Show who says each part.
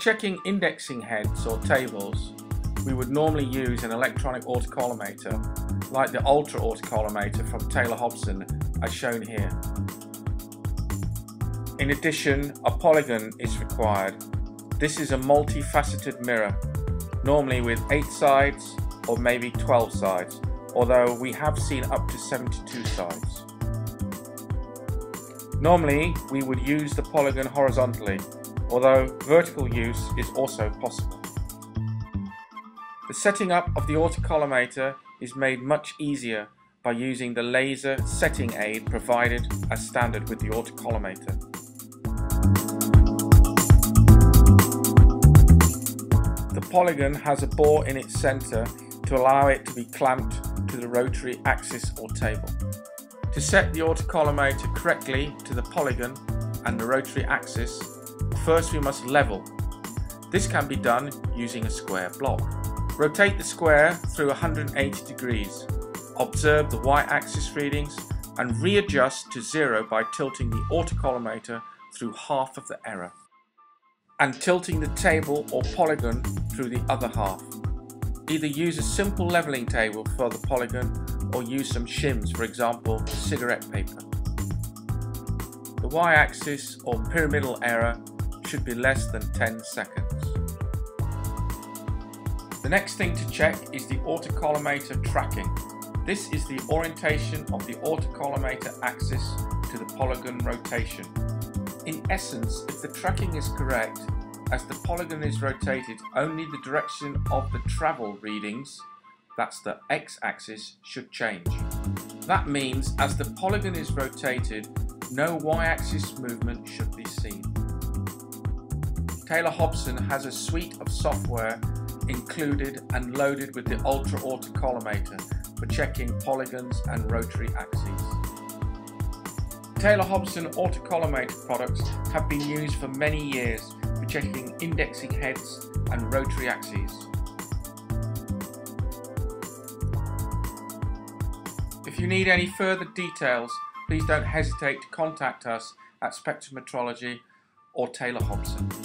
Speaker 1: checking indexing heads or tables, we would normally use an electronic autocollimator like the Ultra autocollimator from Taylor Hobson as shown here. In addition, a polygon is required. This is a multifaceted mirror, normally with 8 sides or maybe 12 sides, although we have seen up to 72 sides. Normally we would use the polygon horizontally, although vertical use is also possible. The setting up of the autocollimator is made much easier by using the laser setting aid provided as standard with the autocollimator. The polygon has a bore in its center to allow it to be clamped to the rotary axis or table. To set the autocollimator correctly to the polygon and the rotary axis, first we must level. This can be done using a square block. Rotate the square through 180 degrees. Observe the y-axis readings and readjust to 0 by tilting the autocollimator through half of the error and tilting the table or polygon through the other half. Either use a simple leveling table for the polygon or use some shims, for example cigarette paper. The y-axis or pyramidal error should be less than 10 seconds. The next thing to check is the autocollimator tracking. This is the orientation of the autocollimator axis to the polygon rotation. In essence, if the tracking is correct, as the polygon is rotated, only the direction of the travel readings, that's the x-axis, should change. That means as the polygon is rotated, no y-axis movement should be seen. Taylor Hobson has a suite of software included and loaded with the Ultra autocollimator for checking polygons and rotary axes. Taylor Hobson autocollimator products have been used for many years for checking indexing heads and rotary axes. If you need any further details, please don't hesitate to contact us at Spectrum Metrology or Taylor Hobson.